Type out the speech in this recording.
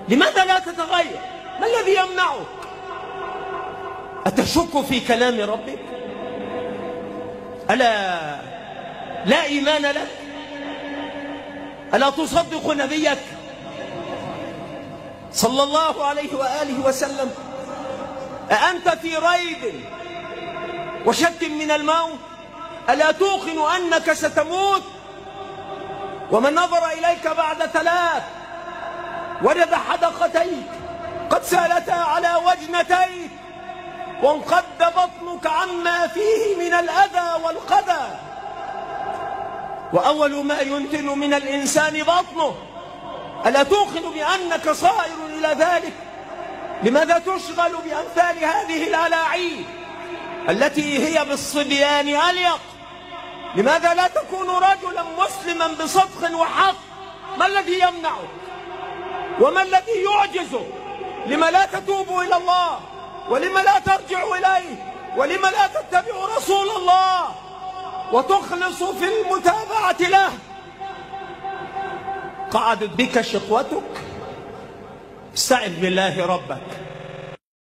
لماذا لا تتغير؟ ما الذي يمنعك؟ أتشك في كلام ربك؟ ألا لا إيمان لك؟ ألا تصدق نبيك صلى الله عليه وآله وسلم؟ أأنت في ريب وشك من الموت؟ ألا توقن أنك ستموت؟ ومن نظر إليك بعد 3 وجد حدقتيك قد سالتا على وجنتيك وانقد بطنك عما فيه من الأذى والقذى، وأول ما ينتن من الإنسان بطنه. ألا توقن بأنك صائر إلى ذلك؟ لماذا تشغل بأمثال هذه الألاعيب التي هي بالصبيان أليق؟ لماذا لا تكون رجلا مسلما بصدق وحق؟ ما الذي يمنعك؟ وما الذي يعجزك؟ لما لا تتوب إلى الله؟ ولما لا ترجع إليه؟ ولما لا تتبع رسول الله وتخلص في المتابعة له؟ قعدت بك شقوتك؟ استعذ بالله ربك.